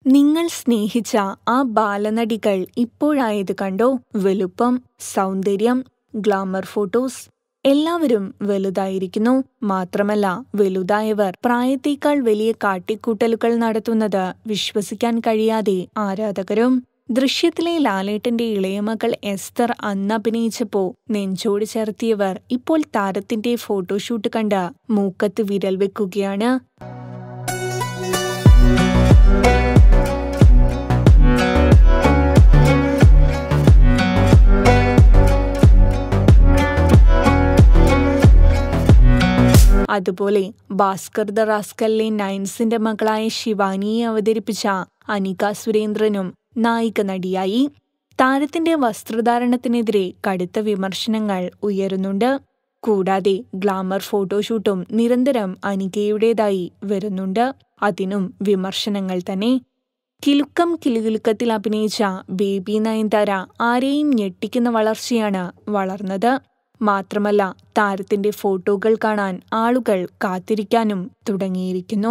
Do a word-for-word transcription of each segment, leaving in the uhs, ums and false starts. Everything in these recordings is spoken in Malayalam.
നിങ്ങൾ സ്നേഹിച്ച ആ ബാലനടികൾ ഇപ്പോഴായത് കണ്ടോ? വലുപ്പം, സൗന്ദര്യം, ഗ്ലാമർ ഫോട്ടോസ് എല്ലാവരും വലുതായിരിക്കുന്നു. മാത്രമല്ല, വലുതായവർ പ്രായത്തേക്കാൾ വലിയ കാട്ടിക്കൂട്ടലുകൾ നടത്തുന്നത് വിശ്വസിക്കാൻ കഴിയാതെ ആരാധകരും. ദൃശ്യത്തിലെ ലാലേട്ടന്റെ ഇളയമകൾ എസ്തർ അന്ന് അഭിനയിച്ചപ്പോ നെഞ്ചോട് ചേർത്തിയവർ ഇപ്പോൾ താരത്തിന്റെ ഫോട്ടോഷൂട്ട് കണ്ട് മൂക്കത്ത് വിരൽ വെക്കുകയാണ്. അതുപോലെ ഭാസ്കർ ദ റാസ്കലിലെ നയൻസിന്റെ മകളായ ശിവാനിയെ അവതരിപ്പിച്ച അനിക സുരേന്ദ്രനും നായിക നടിയായി. താരത്തിന്റെ വസ്ത്രധാരണത്തിനെതിരെ കടുത്ത വിമർശനങ്ങൾ ഉയരുന്നുണ്ട്. കൂടാതെ ഗ്ലാമർ ഫോട്ടോഷൂട്ടും നിരന്തരം അനികയുടേതായി വരുന്നുണ്ട്. അതിനും വിമർശനങ്ങൾ തന്നെ. കിലുക്കം കിലുകിലുക്കത്തിൽ അഭിനയിച്ച ബേബി നയൻതാര ആരെയും ഞെട്ടിക്കുന്ന വളർച്ചയാണ് വളർന്നത്. മാത്രമല്ല, താരത്തിന്റെ ഫോട്ടോകൾ കാണാൻ ആളുകൾ കാത്തിരിക്കാനും തുടങ്ങിയിരിക്കുന്നു.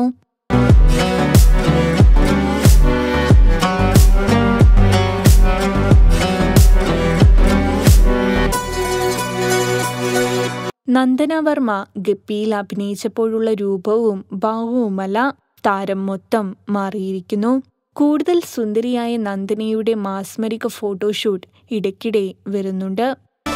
നന്ദന വർമ്മ ഗപ്പിയിൽ അഭിനയിച്ചപ്പോഴുള്ള രൂപവും ഭാവവുമല്ല, താരം മൊത്തം മാറിയിരിക്കുന്നു. കൂടുതൽ സുന്ദരിയായ നന്ദനയുടെ മാസ്മരിക ഫോട്ടോഷൂട്ട് ഇടയ്ക്കിടെ വരുന്നുണ്ട്.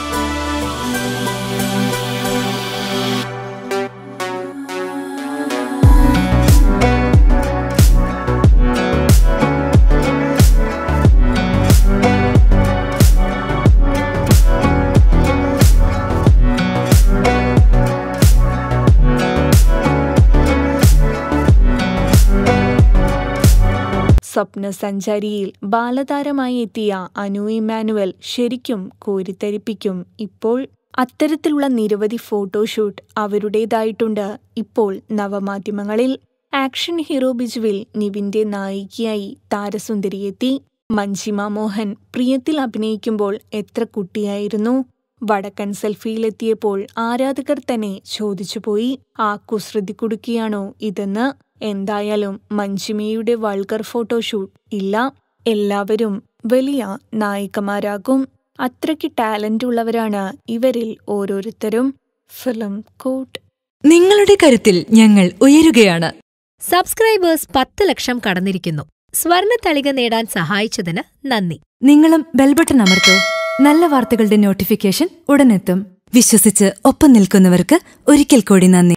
സ്വപ്നസഞ്ചാരിയിൽ ബാലതാരമായി എത്തിയ അനു ഇമ്മാനുവൽ ശരിക്കും കോരിത്തരിപ്പിക്കും ഇപ്പോൾ. അത്തരത്തിലുള്ള നിരവധി ഫോട്ടോഷൂട്ട് അവരുടേതായിട്ടുണ്ട് ഇപ്പോൾ നവമാധ്യമങ്ങളിൽ. ആക്ഷൻ ഹീറോ ബിജുവിൽ നിവിന്റെ നായികയായി താരസുന്ദരിയെത്തി. മഞ്ജിമ മോഹൻ പ്രിയത്തിൽ അഭിനയിക്കുമ്പോൾ എത്ര കുട്ടിയായിരുന്നു. വടക്കൻ സെൽഫിയിലെത്തിയപ്പോൾ ആരാധകർ തന്നെ ചോദിച്ചുപോയി, ആ കുസൃതി കുടുക്കിയാണോ ഇതെന്ന്. എന്തായാലും മഞ്ജിമയുടെ വൾഗർ ഫോട്ടോഷൂട്ട് ഇല്ല. എല്ലാവരും വലിയ നായികമാരാകും. അത്രയ്ക്ക് ടാലന്റ് ഉള്ളവരാണ് ഇവരിൽ ഓരോരുത്തരും. ഫിലിം കോട്ട്. നിങ്ങളുടെ കരുത്തിൽ ഞങ്ങൾ ഉയരുകയാണ്. സബ്സ്ക്രൈബേഴ്സ് പത്ത് ലക്ഷം കടന്നിരിക്കുന്നു. സ്വർണ തളിക നേടാൻ സഹായിച്ചതിന് നന്ദി. നിങ്ങളും ബെൽബട്ടൺ അമർത്തോ. നല്ല വാർത്തകളുടെ നോട്ടിഫിക്കേഷൻ ഉടനെത്തും. വിശ്വസിച്ച് ഒപ്പം നിൽക്കുന്നവർക്ക് ഒരിക്കൽ കൂടി നന്ദി.